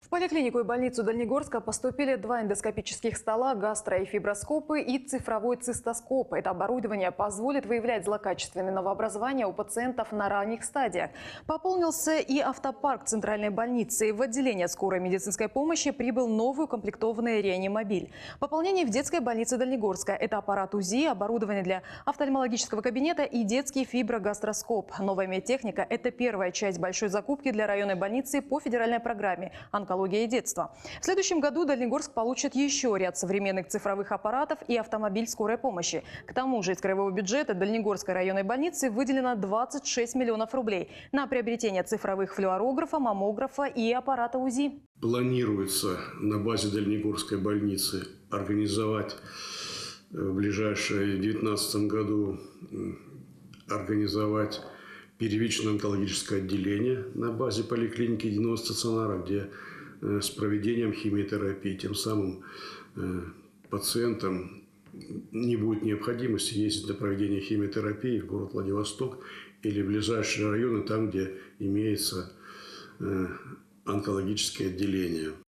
поликлинику и больницу Дальнегорска поступили 2 эндоскопических стола, гастро- и фиброскопы и цифровой цистоскоп. Это оборудование позволит выявлять злокачественные новообразования у пациентов на ранних стадиях. Пополнился и автопарк центральной больницы. В отделение скорой медицинской помощи прибыл новый укомплектованный реанимобиль. Пополнение в детской больнице Дальнегорска – это аппарат УЗИ, оборудование для офтальмологического кабинета и детский фиброгастроскоп. Новая медтехника – это первая часть большой закупки для районной больницы по федеральной программе «Онкология и детство». В следующем году Дальнегорск получит еще ряд современных цифровых аппаратов и автомобиль скорой помощи. К тому же из краевого бюджета Дальнегорской районной больницы выделено 26 миллионов рублей на приобретение цифровых флюорографа, маммографа и аппарата УЗИ. Планируется на базе Дальнегорской больницы организовать в ближайшем 2019 году первичное онкологическое отделение на базе поликлиники единого стационара, где с проведением химиотерапии. Тем самым пациентам не будет необходимости ездить для проведения химиотерапии в город Владивосток или в ближайшие районы, там, где имеется онкологическое отделение.